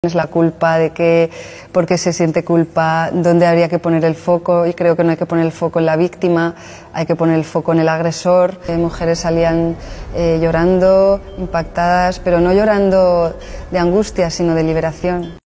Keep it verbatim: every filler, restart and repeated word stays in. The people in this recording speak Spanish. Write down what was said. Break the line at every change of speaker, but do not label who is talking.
Es la culpa, de qué, por qué se siente culpa, dónde habría que poner el foco, y creo que no hay que poner el foco en la víctima, hay que poner el foco en el agresor. Eh, mujeres salían eh, llorando, impactadas, pero no llorando de angustia, sino de liberación.